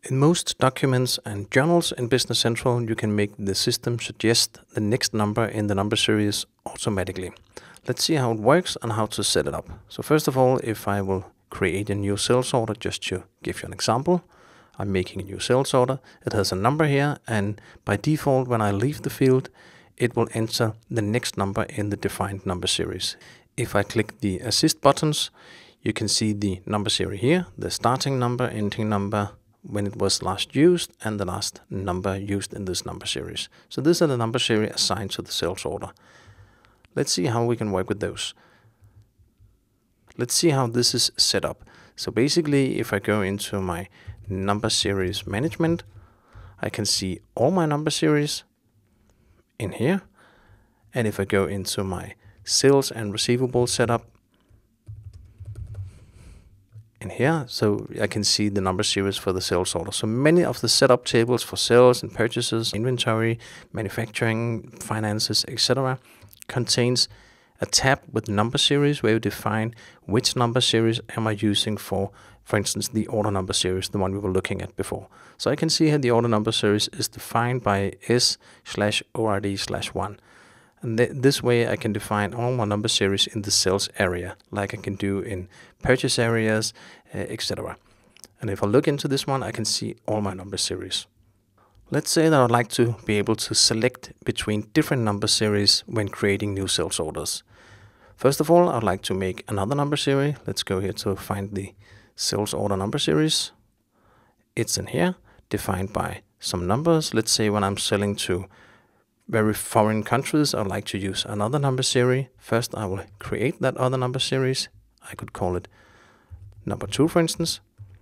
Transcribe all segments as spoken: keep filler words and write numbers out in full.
In most documents and journals in Business Central, you can make the system suggest the next number in the number series automatically. Let's see how it works and how to set it up. So first of all, if I will create a new sales order, just to give you an example, I'm making a new sales order. It has a number here, and by default, when I leave the field, it will enter the next number in the defined number series. If I click the assist buttons, you can see the number series here, the starting number, ending number, when it was last used, and the last number used in this number series. So these are the number series assigned to the sales order. Let's see how we can work with those. Let's see how this is set up. So basically, if I go into my number series management, I can see all my number series in here. And if I go into my sales and receivable setup in here, so I can see the number series for the sales order. So many of the setup tables for sales and purchases, inventory, manufacturing, finances, et cetera contains a tab with number series where you define which number series am I using for, for instance, the order number series, the one we were looking at before. So I can see here the order number series is defined by S slash O R D slash one. And th this way I can define all my number series in the sales area, like I can do in purchase areas, uh, et cetera. And if I look into this one, I can see all my number series. Let's say that I'd like to be able to select between different number series when creating new sales orders. First of all, I'd like to make another number series. Let's go here to find the sales order number series. It's in here, defined by some numbers. Let's say when I'm selling to very foreign countries, I'd like to use another number series. First, I will create that other number series. I could call it number two, for instance.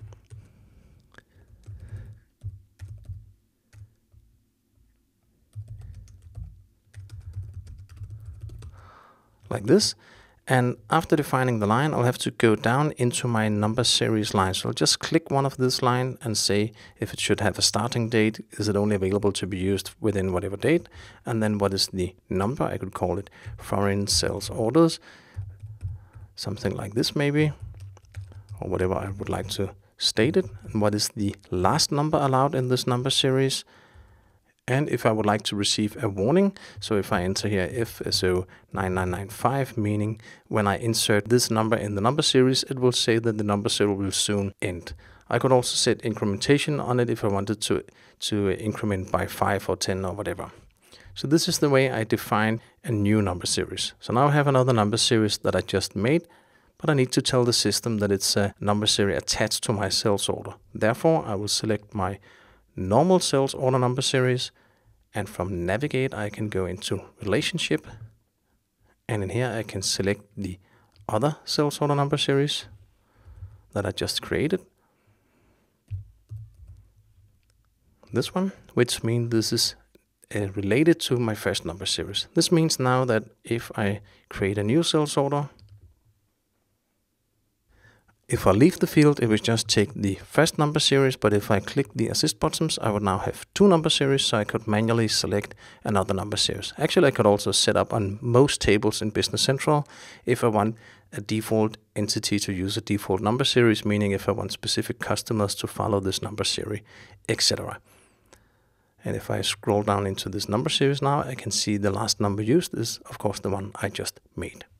Like this. And after defining the line, I'll have to go down into my number series line. So I'll just click one of this line and say if it should have a starting date, is it only available to be used within whatever date? And then what is the number? I could call it foreign sales orders. Something like this maybe, or whatever I would like to state it. And what is the last number allowed in this number series? And if I would like to receive a warning, so if I enter here F S O nine nine nine five, meaning when I insert this number in the number series, it will say that the number series will soon end. I could also set incrementation on it if I wanted to, to increment by five or ten or whatever. So this is the way I define a new number series. So now I have another number series that I just made, but I need to tell the system that it's a number series attached to my sales order. Therefore, I will select my normal sales order number series, and from navigate I can go into relationship, and in here I can select the other sales order number series that I just created, this one, which means this is uh, related to my first number series. This means now that if I create a new sales order, if I leave the field, it will just take the first number series, but if I click the assist buttons, I would now have two number series, so I could manually select another number series. Actually, I could also set up on most tables in Business Central if I want a default entity to use a default number series, meaning if I want specific customers to follow this number series, et cetera. And if I scroll down into this number series now, I can see the last number used is, of course, the one I just made.